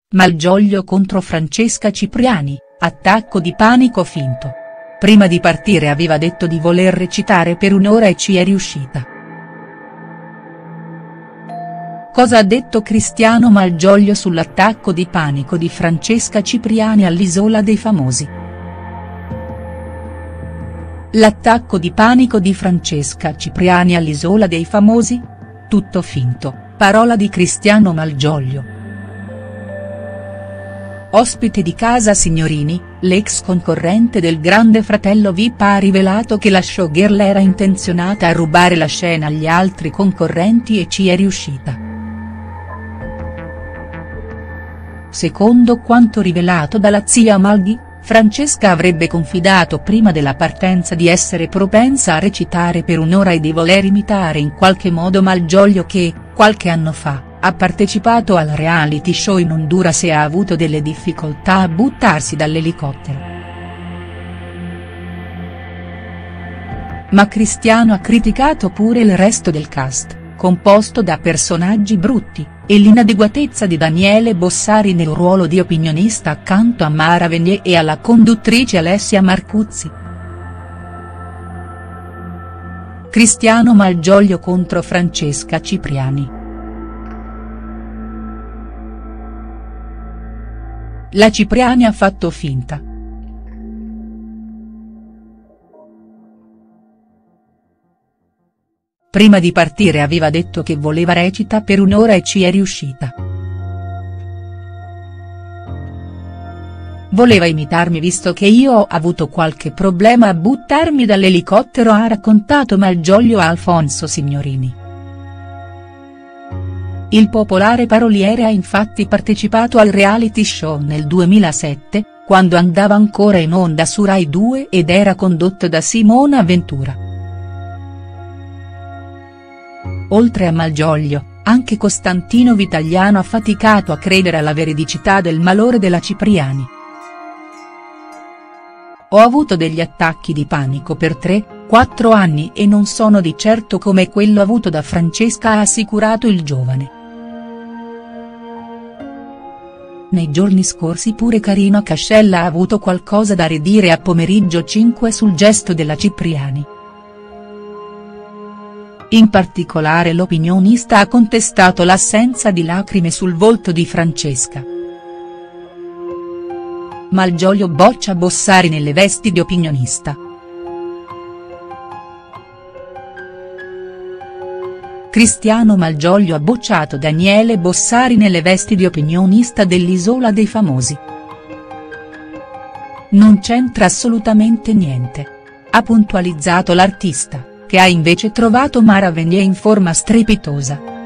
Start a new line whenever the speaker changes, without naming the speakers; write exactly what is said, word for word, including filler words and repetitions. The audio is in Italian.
Malgioglio contro Francesca Cipriani, attacco di panico finto. Prima di partire aveva detto di voler recitare per un'ora e ci è riuscita. Cosa ha detto Cristiano Malgioglio sull'attacco di panico di Francesca Cipriani all'Isola dei Famosi? L'attacco di panico di Francesca Cipriani all'Isola dei Famosi? Tutto finto, parola di Cristiano Malgioglio. Ospite di Casa Signorini, l'ex concorrente del Grande Fratello V I P ha rivelato che la showgirl era intenzionata a rubare la scena agli altri concorrenti e ci è riuscita. Secondo quanto rivelato dalla zia Malghi, Francesca avrebbe confidato prima della partenza di essere propensa a recitare per un'ora e di voler imitare in qualche modo Malgioglio che, qualche anno fa, ha partecipato al reality show in Honduras e ha avuto delle difficoltà a buttarsi dall'elicottero. Ma Cristiano ha criticato pure il resto del cast, composto da personaggi brutti, e l'inadeguatezza di Daniele Bossari nel ruolo di opinionista accanto a Mara Venier e alla conduttrice Alessia Marcuzzi. Cristiano Malgioglio contro Francesca Cipriani. La Cipriani ha fatto finta. Prima di partire aveva detto che voleva recita per un'ora e ci è riuscita. Voleva imitarmi visto che io ho avuto qualche problema a buttarmi dall'elicottero, ha raccontato Malgioglio a Alfonso Signorini. Il popolare paroliere ha infatti partecipato al reality show nel duemilasette, quando andava ancora in onda su Rai due ed era condotto da Simona Ventura. Oltre a Malgioglio, anche Costantino Vitagliano ha faticato a credere alla veridicità del malore della Cipriani. Ho avuto degli attacchi di panico per tre quattro anni e non sono di certo come quello avuto da Francesca, ha assicurato il giovane. Nei giorni scorsi pure Carina Cascella ha avuto qualcosa da ridire a Pomeriggio cinque sul gesto della Cipriani. In particolare l'opinionista ha contestato l'assenza di lacrime sul volto di Francesca. Malgioglio boccia Bossari nelle vesti di opinionista. Cristiano Malgioglio ha bocciato Daniele Bossari nelle vesti di opinionista dell'Isola dei Famosi. Non c'entra assolutamente niente. Ha puntualizzato l'artista, che ha invece trovato Mara Venier in forma strepitosa.